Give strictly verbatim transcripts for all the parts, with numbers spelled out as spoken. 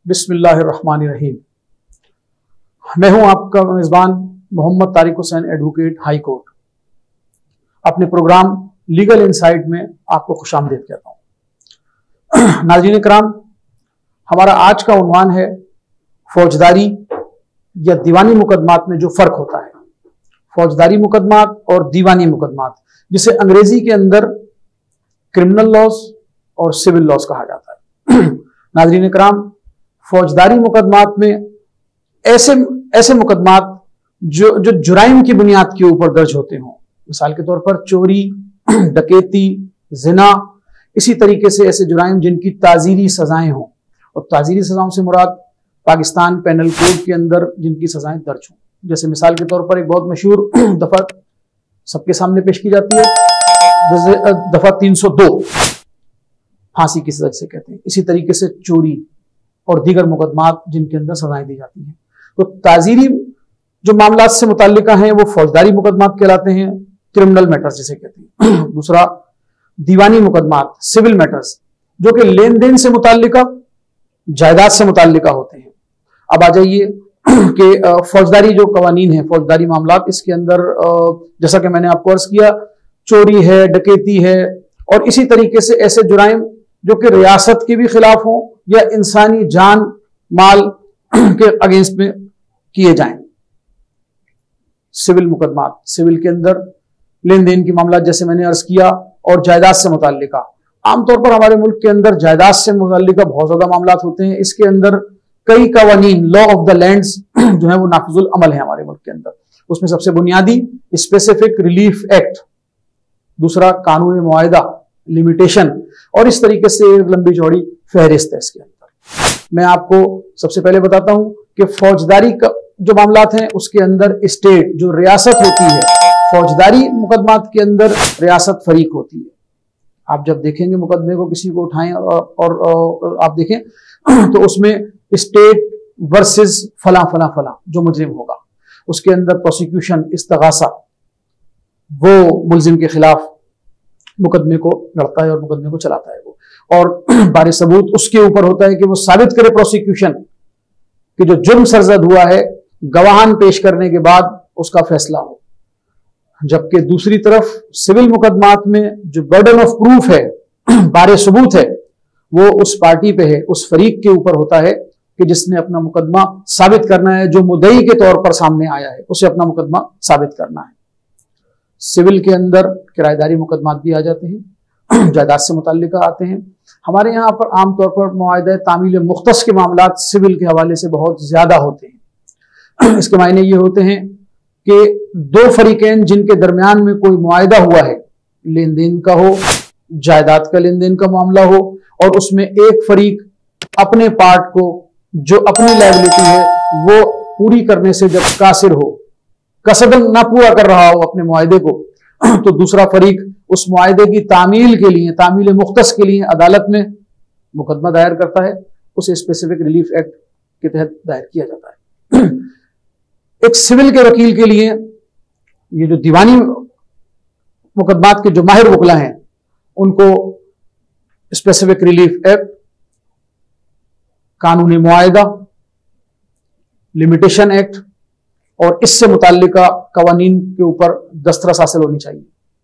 बिस्मिल्लाहिर्रहमानिर्रहीम। मैं हूं आपका मेजबान Mohammad Tariq Hussain, advocate, high court. अपने प्रोग्राम लीगल इनसाइट में आपको खुशामदीद कहता हूं। नाज़रीन कराम, हमारा आज का उन्वान है फौजदारी या दीवानी मुकदमात में जो फर्क होता है। फौजदारी मुकदमात और दीवानी मुकदमात, जिसे अंग्रेजी के अंदर क्रिमिनल लॉज और सिविल लॉज कहा जाता है। नाज़रीन कराम, फौजदारी मुकदमात में ऐसे ऐसे मुकदमात जो जो जुराइम की बुनियाद के ऊपर दर्ज होते हों, मिसाल के तौर पर चोरी, डकैती, जिना, इसी तरीके से ऐसे जुराइम जिनकी ताजीरी सजाएं हों, और ताजीरी सजाओं से मुराद पाकिस्तान पेनल कोड के अंदर जिनकी सजाएं दर्ज हों। जैसे मिसाल के तौर पर एक बहुत मशहूर दफा सबके सामने पेश की जाती है, दफा तीन सौ दो, फांसी की सजा से कहते हैं। इसी तरीके से चोरी और दीगर मुकदमात जिनके अंदर सजाएं दी जाती हैं। तो ताजीरी जो मामलात से मुताल्लिका हैं वो फौजदारी मुकदमात कहलाते हैं, क्रिमिनल मैटर्स जिसे कहते हैं। दूसरा दीवानी मुकदमात, सिविल मैटर्स, जो कि लेन देन से मुताल्लिका, जायदाद से मुताल्लिका होते हैं। अब आ जाइए कि फौजदारी जो कवानीन है, फौजदारी मामलात, इसके अंदर जैसा कि मैंने आपको अर्ज किया, चोरी है, डकैती है, और इसी तरीके से ऐसे जुराइम जो कि रियासत के भी खिलाफ हों या इंसानी जान माल के अगेंस्ट में किए जाएं। सिविल मुकदमात, सिविल के अंदर लेन देन की मामला जैसे मैंने अर्ज किया, और जायदाद से मुताल्लिका। आमतौर पर हमारे मुल्क के अंदर जायदाद से मुताल्लिका बहुत ज्यादा मामलात होते हैं। इसके अंदर कई कवानीन, लॉ ऑफ द लैंड्स जो है वो नाफिजुल अमल है हमारे मुल्क के अंदर। उसमें सबसे बुनियादी स्पेसिफिक रिलीफ एक्ट, दूसरा कानूनी मुआहदा, लिमिटेशन, और इस तरीके से एक लंबी चौड़ी फहरिस्त है इसके अंदर। मैं आपको सबसे पहले बताता हूं कि फौजदारी का जो मामलात हैं उसके अंदर स्टेट जो रियासत होती है, फौजदारी मुकदमात के अंदर रियासत फरीक होती है। आप जब देखेंगे मुकदमे को, किसी को उठाएं और, और, और आप देखें तो उसमें स्टेट वर्सेस फला फला फला जो मुजरिम होगा, उसके अंदर प्रोसिक्यूशन, इस्तगासा, वो मुलजिम के खिलाफ मुकदमे को लड़ता है और मुकदमे को चलाता है वो, और बारे सबूत उसके ऊपर होता है कि वो साबित करे प्रोसिक्यूशन कि जो जुर्म सरजद हुआ है, गवाहान पेश करने के बाद उसका फैसला हो। जबकि दूसरी तरफ सिविल मुकदमात में जो बर्डन ऑफ प्रूफ है, बारे सबूत है, वो उस पार्टी पे है, उस फरीक के ऊपर होता है कि जिसने अपना मुकदमा साबित करना है, जो मुद्दई के तौर पर सामने आया है उसे अपना मुकदमा साबित करना है। सिविल के अंदर किराएदारी मुकदमात भी आ जाते हैं, जायदाद से मुताल्लिका आते हैं। हमारे यहाँ पर आमतौर पर मुआहदा तामील मुख्तस के मामलात सिविल के हवाले से बहुत ज्यादा होते हैं। इसके मायने ये होते हैं कि दो फरीकैन जिनके दरमियान में कोई मुआहदा हुआ है, लेन देन का हो, जायदाद का लेन देन का मामला हो, और उसमें एक फरीक अपने पार्ट को, जो अपनी लायबिलिटी है, वो पूरी करने से जब कासिर हो, कसदन ना पूरा कर रहा हो अपने मुआहदे को, तो दूसरा फरीक उस मुआहदे की तामील के लिए, तामील मुख्तस के लिए अदालत में मुकदमा दायर करता है। उसे स्पेसिफिक रिलीफ एक्ट के तहत दायर किया जाता है। एक सिविल के वकील के लिए ये जो दीवानी मुकदमात के जो माहिर वकला हैं, उनको स्पेसिफिक रिलीफ एक्ट, कानूनी मुआहदा, लिमिटेशन एक्ट और इससे मुताल्लिका कवानीन के ऊपर दस्तरस हासिल होनी चाहिए।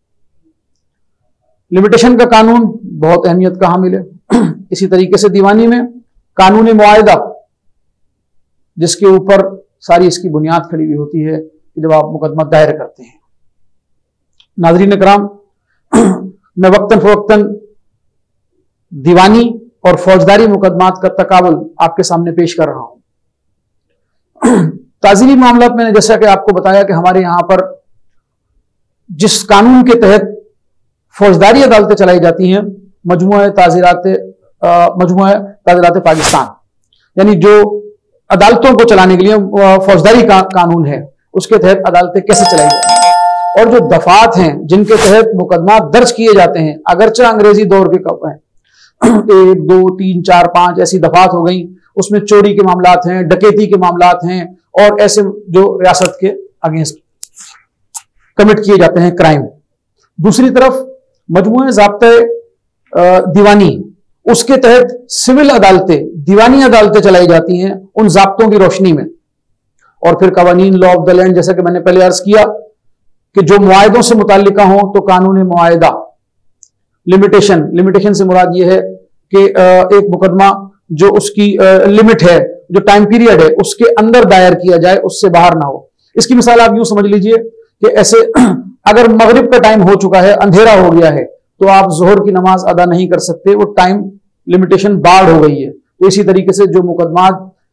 लिमिटेशन का कानून बहुत अहमियत का हामिल है। इसी तरीके से दीवानी में कानूनी मुआहदा, जिसके ऊपर सारी इसकी बुनियाद खड़ी हुई होती है कि जब आप मुकदमा दायर करते हैं। नाज़रीन कराम, मैं वक्तन फवक्तन दीवानी और फौजदारी मुकदमात का तकाबुल आपके सामने पेश कर रहा हूं। ताजीरी मामलात मैंने जैसा कि आपको बताया कि हमारे यहां पर जिस कानून के तहत फौजदारी अदालतें चलाई जाती हैं, मजमुआ ताज़ीरात मजमुआ ताज़ीरात पाकिस्तान, यानी जो अदालतों को चलाने के लिए फौजदारी का कानून है, उसके तहत अदालतें कैसे चलाई जाती हैं, और जो दफात हैं जिनके तहत मुकदमा दर्ज किए जाते हैं, अगरचे अंग्रेजी दौर के कब हैं, एक दो तीन चार पांच ऐसी दफात हो गई, उसमें चोरी के मामलात हैं, डकैती के मामलात हैं, और ऐसे जो रियासत के अगेंस्ट कमिट किए जाते हैं क्राइम। दूसरी तरफ मजमूए ज़ाब्ते दीवानी, उसके तहत सिविल अदालतें, दीवानी अदालतें चलाई जाती हैं उन ज़ाब्तों की रोशनी में। और फिर कवानीन, लॉ ऑफ द लैंड, जैसा कि मैंने पहले अर्ज किया कि जो मुआयदों से मुताल्लिका हो तो कानून मुआयदा। लिमिटेशन, लिमिटेशन से मुराद यह है कि एक मुकदमा जो उसकी लिमिट है, जो टाइम पीरियड है, उसके अंदर दायर किया जाए, उससे बाहर ना हो। इसकी मिसाल आप यूं समझ लीजिए कि ऐसे अगर मगरिब का टाइम हो चुका है, अंधेरा हो गया है, तो आप जोहर की नमाज अदा नहीं कर सकते, वो टाइम लिमिटेशन बाढ़ हो गई है। तो इसी तरीके से जो मुकदमा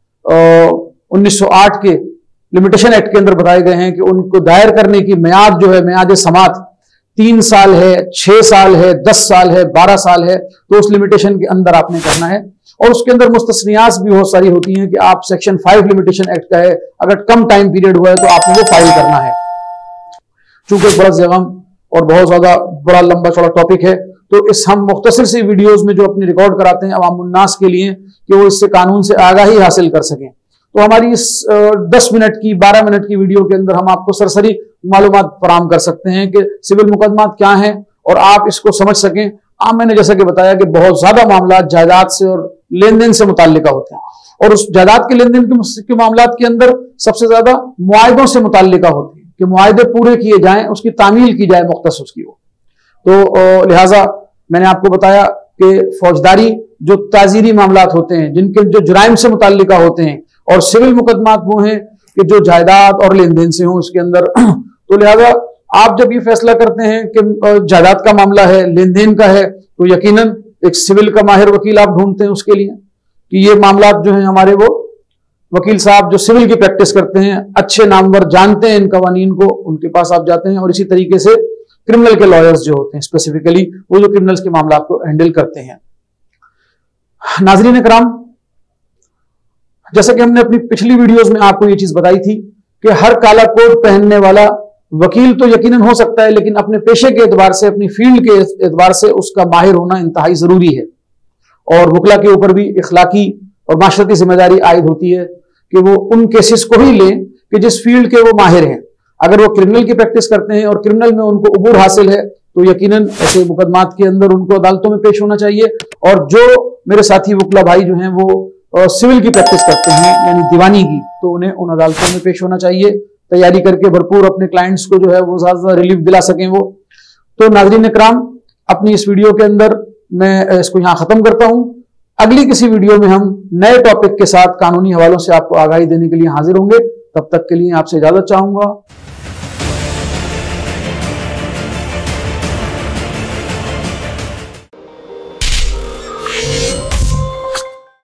उन्नीस सौ आठ के लिमिटेशन एक्ट के अंदर बताए गए हैं कि उनको दायर करने की मियाद जो है, मियाद समात तीन साल है, छह साल है, दस साल है, बारह साल है, तो उस लिमिटेशन के अंदर आपने करना है। और उसके अंदर मुस्तस्नियात भी बहुत सारी होती हैं कि आप सेक्शन फाइव लिमिटेशन एक्ट का है, अगर कम टाइम पीरियड हुआ है तो आपने वो फाइल करना है। चूंकि बड़ा ज़गम और बहुत ज्यादा बड़ा लंबा चौड़ा टॉपिक है, तो इस हम मुख्तसर सी वीडियोस में जो अपनी रिकॉर्ड कराते हैं अवामुन्नास के लिए कि वो इससे कानून से आगाही हासिल कर सकें, तो हमारी इस दस मिनट की, बारह मिनट की वीडियो के अंदर हम आपको सरसरी मालूमात फराम कर सकते हैं कि सिविल मुकदमात क्या हैं और आप इसको समझ सकें। आम मैंने जैसा कि बताया कि बहुत ज्यादा मामला जायदाद से और लेन देन से मुताल्लिका होते हैं, और उस जायदाद के लेन देन के मामलात के अंदर सबसे ज्यादा मुआयदों से मुताल्लिका होती है कि मुआयदे पूरे किए जाएं, उसकी तामील की जाए मुख्तस उसकी वो। तो लिहाजा मैंने आपको बताया कि फौजदारी जो ताजीरी मामलात होते हैं, जिनके जो जुराइम से मुताल्लिका होते हैं, और सिविल मुकदमात वो हैं कि जो जायदाद और लेन देन से हो उसके अंदर। तो लिहाजा आप जब ये फैसला करते हैं कि जायदाद का मामला है, लेन देन का है, तो यकीनन एक सिविल का माहिर वकील आप ढूंढते हैं उसके लिए कि ये मामलात जो हैं हमारे, वो वकील साहब जो सिविल की प्रैक्टिस करते हैं, अच्छे नामवर, जानते हैं इन कवानीन को, उनके पास आप जाते हैं। और इसी तरीके से क्रिमिनल के लॉयर्स जो होते हैं स्पेसिफिकली, वो जो क्रिमिनल्स के मामलात को हैंडल करते हैं। नाज़रीन कराम, जैसा कि हमने अपनी पिछली वीडियोस में आपको ये चीज बताई थी कि हर काला कोट पहनने वाला वकील तो यकीनन हो सकता है, लेकिन अपने पेशे के एतबार से, अपनी फील्ड के एतबार से उसका माहिर होना इंतहाई जरूरी है। और वकला के ऊपर भी इखलाकी और माशरती जिम्मेदारी आयद होती है कि वो उन केसेस को ही लें कि जिस फील्ड के वो माहिर हैं। अगर वो क्रिमिनल की प्रैक्टिस करते हैं और क्रिमिनल में उनको उबूर हासिल है, तो यकीनन ऐसे मुकदमात के अंदर उनको अदालतों में पेश होना चाहिए। और जो मेरे साथी वकला भाई जो हैं वो सिविल की प्रैक्टिस करते हैं, यानी दीवानी की, तो उन्हें उन अदालतों में पेश होना चाहिए, तैयारी करके भरपूर अपने क्लाइंट्स को जो है वो ज्यादा रिलीफ दिला सकें वो। तो नाज़रीन इकराम, अपनी इस वीडियो के अंदर मैं इसको यहाँ खत्म करता हूँ। अगली किसी वीडियो में हम नए टॉपिक के साथ कानूनी हवालों से आपको आगाही देने के लिए हाजिर होंगे। तब तक के लिए आपसे इजाजत चाहूंगा।